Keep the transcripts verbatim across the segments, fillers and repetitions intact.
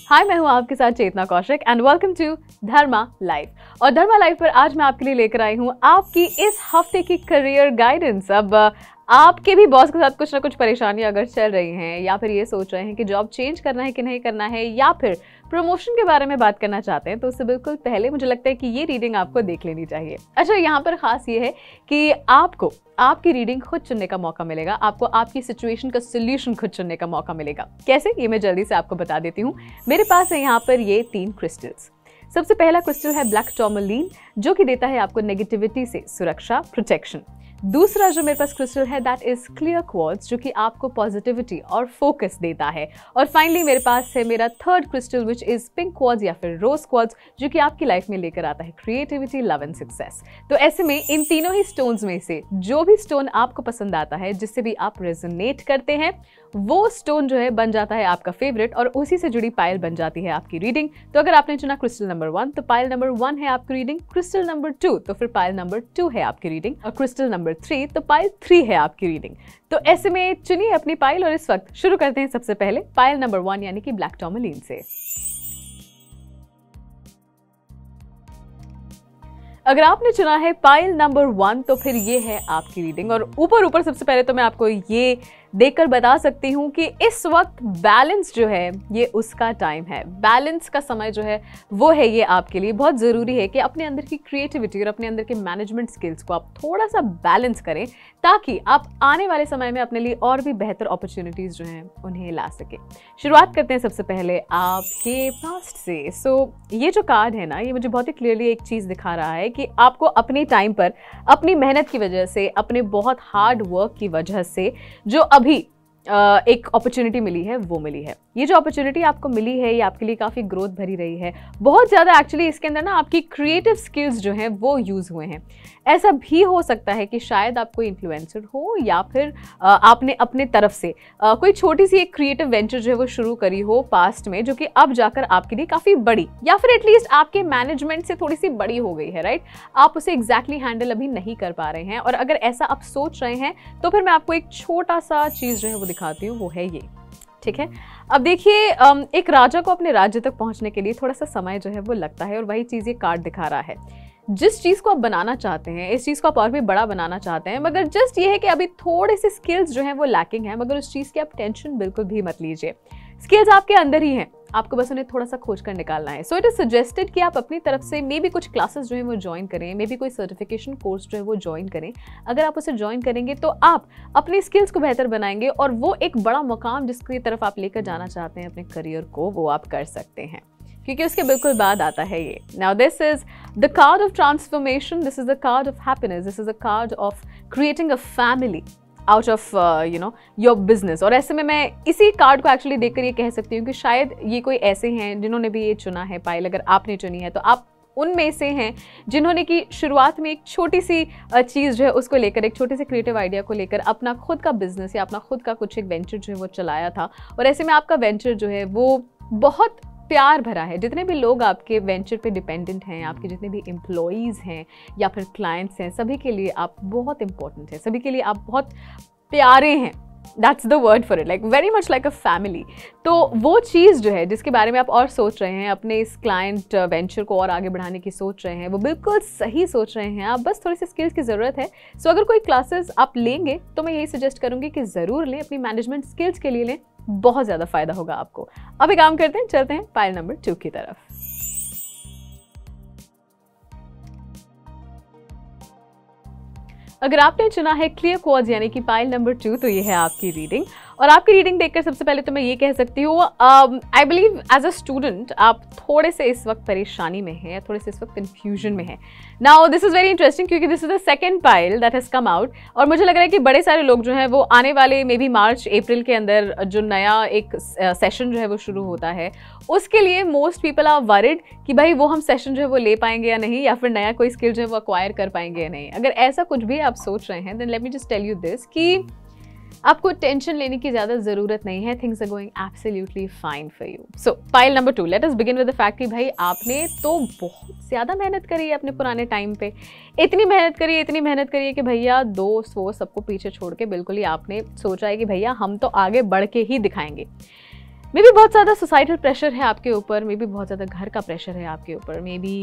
हाय, मैं हूं आपके साथ Chetna Kaushik and welcome to Dharma life. और धर्मा लाइफ पर आज मैं आपके लिए लेकर आई हूं आपकी इस हफ्ते की करियर गाइडेंस। अब आपके भी बॉस के साथ कुछ ना कुछ परेशानियां अगर चल रही हैं या फिर ये सोच रहे हैं कि जॉब चेंज करना है कि नहीं करना है या फिर प्रमोशन के बारे में बात करना चाहते हैं, तो उससे बिल्कुल पहले मुझे लगता है कि ये रीडिंग आपको देख लेनी चाहिए। अच्छा, यहाँ पर खास ये है कि आपको आपकी रीडिंग खुद चुनने का मौका मिलेगा, आपको आपकी सिचुएशन का सोल्यूशन खुद चुनने का मौका मिलेगा। कैसे, ये मैं जल्दी से आपको बता देती हूँ। मेरे पास है यहाँ पर ये तीन क्रिस्टल्स। सबसे पहला क्रिस्टल है ब्लैक टूरमैलीन, जो कि देता है आपको नेगेटिविटी से सुरक्षा, प्रोटेक्शन। दूसरा जो मेरे पास क्रिस्टल है दैट इज क्लियर क्वार्ट्ज, जो कि आपको पॉजिटिविटी और फोकस देता है। और फाइनली मेरे पास है मेरा third crystal which is pink quartz या फिर रोज क्वार्ट्ज, जो कि आपकी लाइफ में लेकर आता है क्रिएटिविटी, लव एंड सक्सेस। तो ऐसे में इन तीनों ही स्टोन्स में से जो भी स्टोन आपको पसंद आता है, जिससे भी आप रेजोनेट करते हैं, वो स्टोन जो है बन जाता है आपका फेवरेट और उसी से जुड़ी पायल बन जाती है आपकी रीडिंग। तो अगर आपने चुना क्रिस्टल नंबर वन, तो पायल नंबर वन है आपकी रीडिंग। क्रिस्टल नंबर टू, तो फिर पायल नंबर टू है आपकी रीडिंग। और क्रिस्टल नंबर थ्री, तो पायल थ्री है आपकी रीडिंग। तो ऐसे में चुनिए अपनी पायल और इस वक्त शुरू करते हैं सबसे पहले पायल नंबर वन यानी कि ब्लैक टूरमैलीन से। अगर आपने चुना है पायल नंबर वन, तो फिर ये है आपकी रीडिंग। और ऊपर ऊपर सबसे पहले तो मैं आपको ये देखकर बता सकती हूँ कि इस वक्त बैलेंस जो है ये उसका टाइम है। बैलेंस का समय जो है वो है ये आपके लिए। बहुत ज़रूरी है कि अपने अंदर की क्रिएटिविटी और अपने अंदर के मैनेजमेंट स्किल्स को आप थोड़ा सा बैलेंस करें, ताकि आप आने वाले समय में अपने लिए और भी बेहतर अपॉर्चुनिटीज़ जो हैं उन्हें ला सके। शुरुआत करते हैं सबसे पहले आपके पास्ट से। सो so, ये जो कार्ड है ना, ये मुझे बहुत ही क्लियरली एक चीज़ दिखा रहा है कि आपको अपने टाइम पर, अपनी मेहनत की वजह से, अपने बहुत हार्ड वर्क की वजह से जो अभी एक अपॉर्चुनिटी मिली है वो मिली है। ये जो अपॉर्चुनिटी आपको मिली है ये आपके लिए काफ़ी ग्रोथ भरी रही है। बहुत ज़्यादा एक्चुअली इसके अंदर ना आपकी क्रिएटिव स्किल्स जो हैं वो यूज़ हुए हैं। ऐसा भी हो सकता है कि शायद आप कोई इन्फ्लुएंसर हो या फिर आपने अपने तरफ से कोई छोटी सी एक क्रिएटिव वेंचर जो है वो शुरू करी हो पास्ट में, जो कि अब जाकर आपके लिए काफ़ी बड़ी या फिर एटलीस्ट आपके मैनेजमेंट से थोड़ी सी बड़ी हो गई है, राइट। आप उसे एग्जैक्टली हैंडल अभी नहीं कर पा रहे हैं। और अगर ऐसा आप सोच रहे हैं तो फिर मैं आपको एक छोटा सा चीज़ जो है वो दिखाती हूँ, वो है ये, ठीक है। अब देखिए, एक राजा को अपने राज्य तक पहुंचने के लिए थोड़ा सा समय जो है वो लगता है, और वही चीज़ ये कार्ड दिखा रहा है। जिस चीज़ को आप बनाना चाहते हैं, इस चीज़ को आप और भी बड़ा बनाना चाहते हैं, मगर जस्ट ये है कि अभी थोड़े से स्किल्स जो हैं वो लैकिंग हैं, मगर उस चीज़ की आप टेंशन बिल्कुल भी मत लीजिए। स्किल्स आपके अंदर ही हैं, आपको बस उन्हें थोड़ा सा खोज कर निकालना है। सो इट इज सजेस्टेड कि आप अपनी तरफ से मे बी कुछ क्लासेस जो है वो ज्वाइन करें, मे बी कोई सर्टिफिकेशन कोर्स जो है वो ज्वाइन करें। अगर आप उसे ज्वाइन करेंगे तो आप अपनी स्किल्स को बेहतर बनाएंगे और वो एक बड़ा मुकाम जिसकी तरफ आप लेकर जाना चाहते हैं अपने करियर को, वो आप कर सकते हैं, क्योंकि उसके बिल्कुल बाद आता है ये। Now this is the card of transformation, this is the card of happiness, this is the card of creating a family out of you know your business. और ऐसे में मैं इसी कार्ड को एक्चुअली देखकर ये कह सकती हूँ कि शायद ये कोई ऐसे हैं जिन्होंने भी ये चुना है पायल। अगर आपने चुनी है तो आप उनमें से हैं जिन्होंने कि शुरुआत में एक छोटी सी चीज़ जो है उसको लेकर, एक छोटे से क्रिएटिव आइडिया को लेकर अपना खुद का बिजनेस या अपना खुद का कुछ एक वेंचर जो है वो चलाया था। और ऐसे में आपका वेंचर जो है वो बहुत प्यार भरा है। जितने भी लोग आपके वेंचर पे डिपेंडेंट हैं, आपके जितने भी एम्प्लॉयज़ हैं या फिर क्लाइंट्स हैं, सभी के लिए आप बहुत इंपॉर्टेंट हैं, सभी के लिए आप बहुत प्यारे हैं। That's the word for it, like very much like a family. तो वो चीज़ जो है जिसके बारे में आप और सोच रहे हैं, अपने इस क्लाइंट वेंचर को और आगे बढ़ाने की सोच रहे हैं, वो बिल्कुल सही सोच रहे हैं आप, बस थोड़ी सी स्किल्स की ज़रूरत है। सो so, अगर कोई क्लासेस आप लेंगे तो मैं यही सजेस्ट करूँगी कि ज़रूर लें, अपनी मैनेजमेंट स्किल्स के लिए लें, बहुत ज़्यादा फायदा होगा आपको। अब एक काम करते हैं, चलते हैं पायल नंबर टू की तरफ। अगर आपने चुना है क्लियर क्वार्ट्ज यानी कि पायल नंबर टू, तो ये है आपकी रीडिंग। और आपकी रीडिंग देखकर सबसे पहले तो मैं ये कह सकती हूँ, I believe as a student आप थोड़े से इस वक्त परेशानी में हैं, थोड़े से इस वक्त कन्फ्यूजन में हैं। Now this is very interesting, क्योंकि this is the second pile that has come out. और मुझे लग रहा है कि बड़े सारे लोग जो हैं वो आने वाले मे बी मार्च अप्रैल के अंदर जो नया एक सेशन जो है वो शुरू होता है, उसके लिए मोस्ट पीपल आर वरिड कि भाई वो हम सेशन जो है वो ले पाएंगे या नहीं, या फिर नया कोई स्किल जो है वो अक्वायर कर पाएंगे या नहीं। अगर ऐसा कुछ भी आप सोच रहे हैं, then let me just tell you this कि आपको टेंशन लेने की ज़्यादा ज़रूरत नहीं है। Things are going absolutely fine for you. So pile number two, let us begin with the fact कि भाई आपने तो बहुत ज़्यादा मेहनत करी है अपने पुराने टाइम पे। इतनी मेहनत करी है इतनी मेहनत करी है कि भैया दोस्त वो सबको पीछे छोड़ के बिल्कुल ही आपने सोचा है कि भैया हम तो आगे बढ़ के ही दिखाएंगे। मे बी बहुत ज़्यादा सोसाइटल प्रेशर है आपके ऊपर, मे बी बहुत ज़्यादा घर का प्रेशर है आपके ऊपर, मे बी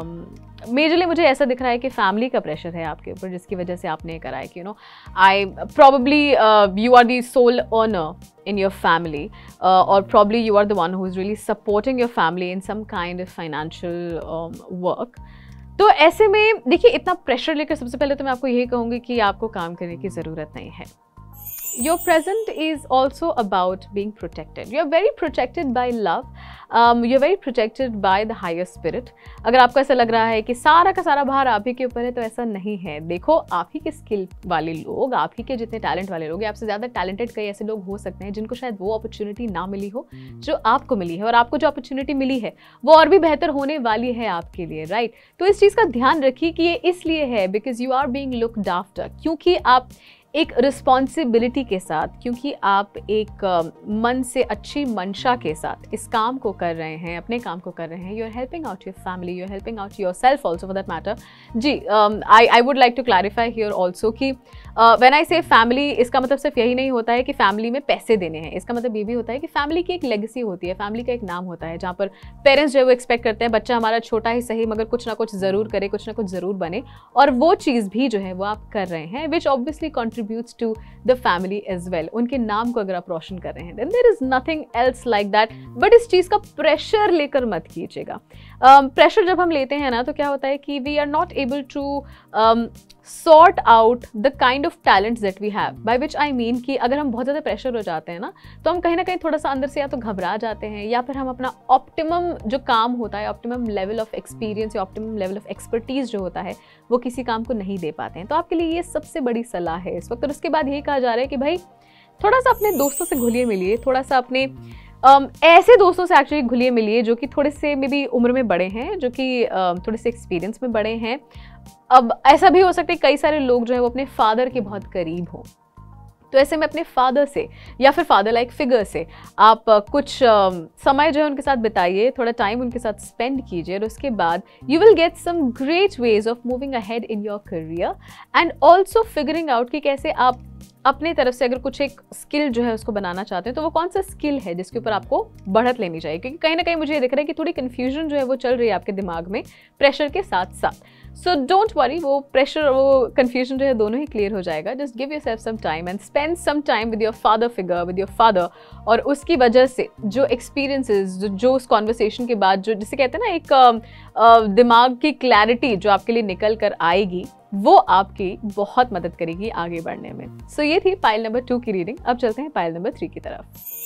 मेजरली मुझे ऐसा दिख रहा है कि फैमिली का प्रेशर है आपके ऊपर, जिसकी वजह से आपने करा है कि you know I probably you are the sole earner in your family uh, or probably you are the one who is really supporting your family in some kind of financial um, work. तो ऐसे में देखिए, इतना pressure लेकर सबसे पहले तो मैं आपको यही कहूँगी कि आपको काम करने की ज़रूरत नहीं है. Your present is also about being protected. You are very protected by love. Um, you are very protected by the higher spirit. अगर आपको ऐसा लग रहा है कि सारा का सारा भार आप ही के ऊपर है, तो ऐसा नहीं है. देखो, आप ही के स्किल वाले लोग, आप ही के जितने टैलेंट वाले लोग, आपसे ज़्यादा टैलेंटेड कई ऐसे लोग हो सकते हैं जिनको शायद वो अपॉर्चुनिटी ना मिली हो जो आपको मिली है, और आपको जो अपॉर्चुनिटी मिली है वो और भी बेहतर होने वाली है आपके लिए, राइट? तो इस चीज़ का ध्यान रखिए कि ये इसलिए है because you are being looked after, क्योंकि आप एक रिस्पॉन्सिबिलिटी के साथ, क्योंकि आप एक uh, मन से अच्छी मंशा के साथ इस काम को कर रहे हैं, अपने काम को कर रहे हैं. You are helping out your family, you are helping out yourself also for that matter. जी, I I would like to clarify here also कि व्हेन आई से फैमिली, इसका मतलब सिर्फ यही नहीं होता है कि फैमिली में पैसे देने हैं. इसका मतलब ये भी होता है कि फैमिली की एक लेगेसी होती है, फैमिली का एक नाम होता है, जहाँ पर पेरेंट्स जो है वो एक्सपेक्ट करते हैं बच्चा हमारा छोटा ही सही मगर कुछ ना कुछ ज़रूर करे, कुछ ना कुछ ज़रूर बने, और वो चीज़ भी जो है वो आप कर रहे हैं, which obviously contributes to the family as well. उनके नाम को अगर आप रोशन कर रहे हैं, then there is nothing else like that. But इस चीज़ का प्रेशर लेकर मत कीजिएगा. प्रेशर um, जब हम लेते हैं ना, तो क्या होता है कि we are not able to sort out the kind of talents that we have. By which I mean कि अगर हम बहुत ज़्यादा प्रेशर हो जाते हैं ना, तो हम कहीं ना कहीं थोड़ा सा अंदर से या तो घबरा जाते हैं, या फिर हम अपना ऑप्टिमम जो काम होता है, ऑप्टिमम लेवल ऑफ एक्सपीरियंस या ऑप्टिमम लेवल ऑफ एक्सपर्टीज जो होता है, वो किसी काम को नहीं दे पाते हैं. तो आपके लिए ये सबसे बड़ी सलाह है इस वक्त. और उसके बाद यही कहा जा रहा है कि भाई थोड़ा सा अपने दोस्तों से घुलिए मिलिए, थोड़ा सा अपने um, ऐसे दोस्तों से एक्चुअली घुलिए मिलिए जो कि थोड़े से मे बी उम्र में बड़े हैं, जो कि uh, थोड़े से एक्सपीरियंस में बड़े हैं. अब ऐसा भी हो सकता है कई सारे लोग जो है वो अपने फादर के बहुत करीब हों, तो ऐसे में अपने फादर से या फिर फादर लाइक फिगर से आप uh, कुछ uh, समय जो है उनके साथ बिताइए, थोड़ा टाइम उनके साथ स्पेंड कीजिए, और उसके बाद you will get some great ways of moving ahead in your career and also figuring out कि कैसे आप अपने तरफ से अगर कुछ एक स्किल जो है उसको बनाना चाहते हैं, तो वो कौन सा स्किल है जिसके ऊपर आपको बढ़त लेनी चाहिए. क्योंकि कहीं ना कहीं मुझे ये दिख रहा है कि थोड़ी कन्फ्यूजन जो है वो चल रही है आपके दिमाग में प्रेशर के साथ साथ. सो डोंट वरी, वो प्रेशर वो कन्फ्यूजन जो है दोनों ही क्लियर हो जाएगा. Just give yourself some time and spend some time with your father figure, with your father. और उसकी वजह से जो एक्सपीरियंसेस जो, जो उस कॉन्वर्सेशन के बाद जो जिसे कहते हैं ना एक uh, uh, दिमाग की क्लैरिटी जो आपके लिए निकल कर आएगी, वो आपकी बहुत मदद करेगी आगे बढ़ने में. सो so, ये थी पाइल नंबर टू की रीडिंग. अब चलते हैं पाइल नंबर थ्री की तरफ.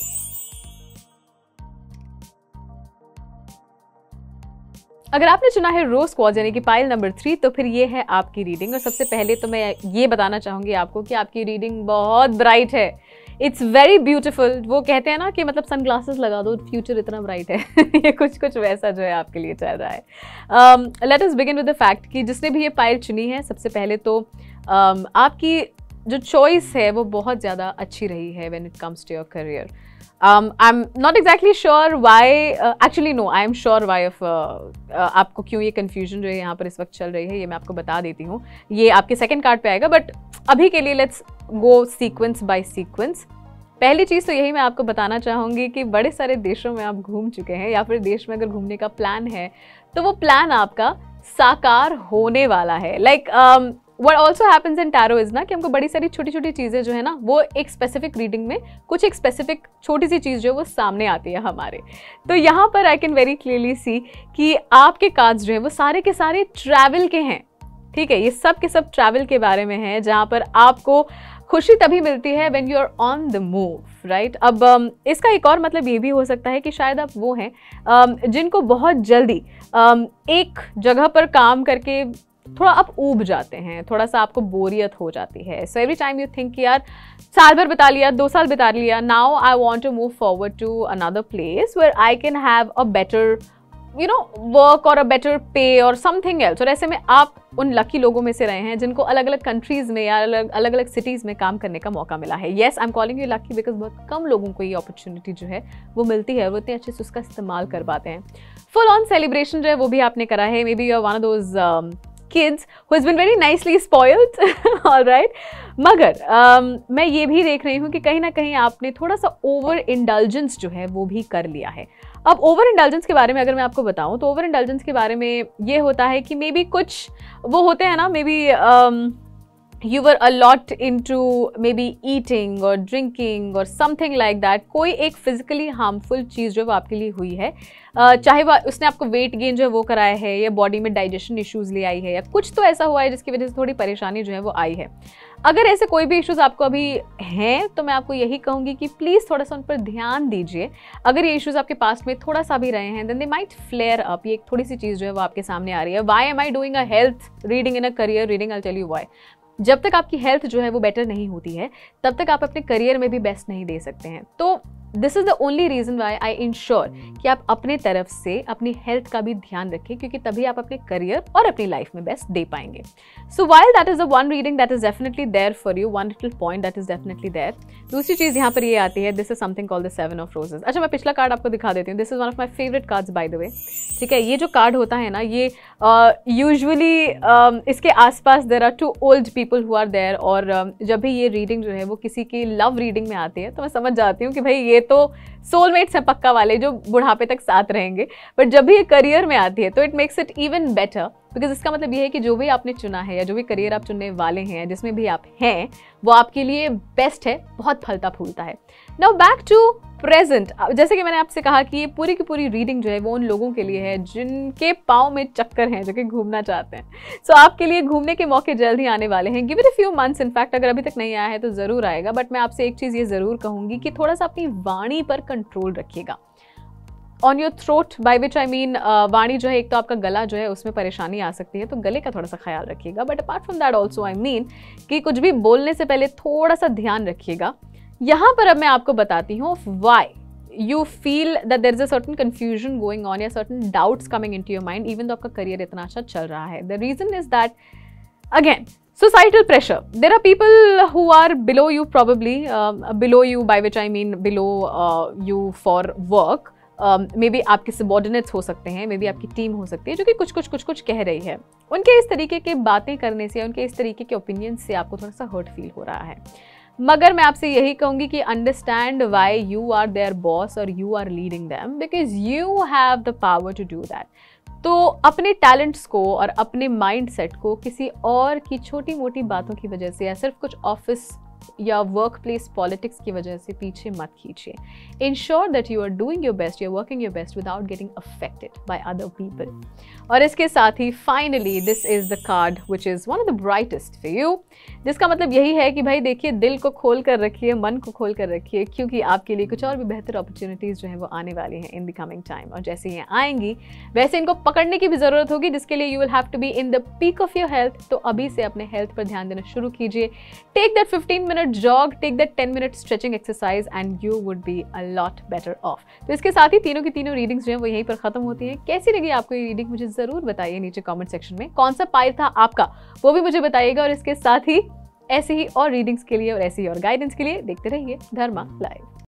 अगर आपने चुना है रोज क्वार्ट्ज यानी कि पाइल नंबर थ्री, तो फिर ये है आपकी रीडिंग. और सबसे पहले तो मैं ये बताना चाहूंगी आपको कि आपकी रीडिंग बहुत ब्राइट है. It's very beautiful. वो कहते हैं ना कि मतलब सनग्लासेस लगा दो, फ्यूचर इतना ब्राइट है. ये कुछ कुछ वैसा जो है आपके लिए चल रहा है. Let us begin with the fact कि जिसने भी ये पाइल चुनी है, सबसे पहले तो um, आपकी जो चॉइस है वो बहुत ज़्यादा अच्छी रही है when it comes to your career. Um, I'm not exactly sure why, uh, actually no, I am sure why of uh, uh, आपको क्यों ये confusion जो है यहाँ पर इस वक्त चल रही है, ये मैं आपको बता देती हूँ. ये आपके सेकंड कार्ड पे आएगा, बट अभी के लिए let's go sequence by sequence. पहली चीज़ तो यही मैं आपको बताना चाहूँगी कि बड़े सारे देशों में आप घूम चुके हैं, या फिर देश में अगर घूमने का प्लान है तो वो प्लान आपका साकार होने वाला है. Like like, um, What also happens in tarot is ना कि हमको बड़ी सारी छोटी छोटी चीज़ें जो है ना, वो एक स्पेसिफिक रीडिंग में कुछ एक स्पेसिफिक छोटी सी चीज़ जो है वो सामने आती है हमारे. तो यहाँ पर I can very clearly see कि आपके कार्ड्स जो है वो सारे के सारे ट्रैवल के हैं. ठीक है, ये सब के सब ट्रैवल के बारे में हैं, जहाँ पर आपको खुशी तभी मिलती है when you are on the move, right. अब um, इसका एक और मतलब ये भी हो सकता है कि शायद आप वो हैं um, जिनको बहुत जल्दी um, एक जगह पर काम करके थोड़ा आप ऊब जाते हैं, थोड़ा सा आपको बोरियत हो जाती है. So every time you think यार साल भर बिता लिया, दो साल बिता लिया, now I want to move forward to another place where I can have a better you know work और अ बेटर पे और समथिंग एल्स. और ऐसे में आप उन लकी लोगों में से रहे हैं जिनको अलग अलग कंट्रीज में या अलग अलग अलग सिटीज़ में काम करने का मौका मिला है. Yes, I am calling you lucky because बहुत कम लोगों को ये अपॉर्चुनिटी जो है वो मिलती है, वो इतने अच्छे से उसका इस्तेमाल कर पाते हैं. फुल ऑन सेलिब्रेशन जो है वो भी आपने करा है. Maybe you are one of those kids who has been very nicely spoiled, all right. मगर um, मैं ये भी देख रही हूँ कि कहीं ना कहीं आपने थोड़ा सा ओवर इंडल्जेंस जो है वो भी कर लिया है। अब ओवर इंडल्जेंस के बारे में अगर मैं आपको बताऊं तो ओवर इंडल्जेंस के बारे में ये होता है कि मे बी कुछ वो होते हैं ना, maybe you were a lot into maybe eating or drinking or something like that। कोई एक physically harmful चीज़ जो वो आपके लिए हुई है, uh, चाहे वो उसने आपको weight gain जो है वो कराया है या body में digestion issues ले आई है या कुछ तो ऐसा हुआ है जिसकी वजह से थोड़ी परेशानी जो है वो आई है। अगर ऐसे कोई भी इश्यूज आपको अभी हैं तो मैं आपको यही कहूँगी कि प्लीज़ थोड़ा सा उन पर ध्यान दीजिए। अगर ये इश्यूज आपके पास्ट में थोड़ा सा भी रहे हैं then they might flare up. ये एक थोड़ी सी चीज़ जो है वो आपके सामने आ रही है। Why am I doing a health reading in a career reading, I tell you why. जब तक आपकी हेल्थ जो है वो बेटर नहीं होती है तब तक आप अपने करियर में भी बेस्ट नहीं दे सकते हैं। तो this is the only reason why I ensure कि आप अपने तरफ से अपनी हेल्थ का भी ध्यान रखें, क्योंकि तभी आप अपने करियर और अपनी लाइफ में बेस्ट दे पाएंगे। So while that is the one reading that is definitely there for you, one little point that is definitely there. दूसरी चीज यहाँ पर ये आती है, this is something called the seven of roses. अच्छा, मैं पिछला कार्ड आपको दिखा देती हूँ। This is one of my favourite cards by the way. ठीक है, ये जो कार्ड होता है ना, ये यूजुअली uh, uh, इसके आसपास there are two old people who are there, और uh, जब भी ये रीडिंग जो है वो किसी की लव रीडिंग में आती है तो मैं समझ जाती हूँ कि भाई ये तो सोलमेट्स हैं पक्का वाले जो बुढ़ापे तक साथ रहेंगे। बट जब भी ये करियर में आती है तो it makes it even better, because इसका मतलब ये है कि जो भी आपने चुना है या जो भी करियर आप चुनने वाले हैं, जिसमें भी आप हैं, वो आपके लिए बेस्ट है, बहुत फलता फूलता है। Now back to present. जैसे कि मैंने आपसे कहा कि ये पूरी की पूरी रीडिंग जो है वो उन लोगों के लिए है जिनके पाँव में चक्कर हैं, जो कि घूमना चाहते हैं। सो so, आपके लिए घूमने के मौके जल्द ही आने वाले हैं। Give it a few months, in fact अगर अभी तक नहीं आया है तो ज़रूर आएगा। बट मैं आपसे एक चीज़ ये ज़रूर कहूँगी कि थोड़ा सा अपनी वाणी पर कंट्रोल रखिएगा। On your throat, by which I mean वाणी जो है, एक तो आपका गला जो है उसमें परेशानी आ सकती है, तो गले का थोड़ा सा ख्याल रखिएगा। But apart from that also I mean कि कुछ भी बोलने से पहले थोड़ा सा ध्यान रखिएगा। यहाँ पर अब मैं आपको बताती हूँ why you feel that there is a certain confusion going on या certain doubts coming into your mind even though आपका करियर इतना अच्छा चल रहा है। The reason is that again societal pressure. There are people who are below you probably, uh, below you by which I mean below uh, you for work. Maybe आपके subordinates हो सकते हैं, may be आपकी team हो सकती है जो कि कुछ कुछ कुछ कुछ कह रही है। उनके इस तरीके के बातें करने से, उनके इस तरीके के ओपिनियन से आपको थोड़ा सा हर्ट फील हो रहा है। मगर मैं आपसे यही कहूँगी कि understand why you are their boss और you are leading them, because you have the power to do that. तो अपने टैलेंट्स को और अपने माइंड सेट को किसी और की छोटी मोटी बातों की वजह से या सिर्फ कुछ ऑफिस या वर्क प्लेस पॉलिटिक्स की वजह से पीछे मत खींचिए। Ensure that you are doing your best, you are working your best without getting affected by other people. और इसके साथ ही finally this is the card which is one of the brightest for you, जिसका मतलब यही है कि भाई देखिए, दिल को खोल कर रखिए, मन को खोल कर रखिए, क्योंकि आपके लिए कुछ और भी बेहतर अपॉर्चुनिटीज़ जो है वो आने वाली हैं इन द कमिंग टाइम। और जैसे ये आएंगी वैसे इनको पकड़ने की भी ज़रूरत होगी, जिसके लिए you will have to be in the peak of your health. तो अभी से अपने हेल्थ पर ध्यान देना शुरू कीजिए। Take that fifteen minute jog, take that ten minute stretching exercise and you would be a lot better off. तो इसके साथ ही तीनों की तीनों रीडिंग्स जो हैं वो यहीं पर खत्म होती हैं। कैसी लगी आपको ये रीडिंग मुझे ज़रूर बताइए नीचे कमेंट सेक्शन में। कौन सा पाइल था आपका वो भी मुझे बताइएगा। और इसके साथ ही ऐसे ही और रीडिंग्स के लिए और ऐसे ही और गाइडेंस के लिए देखते रहिए धर्मा लाइव।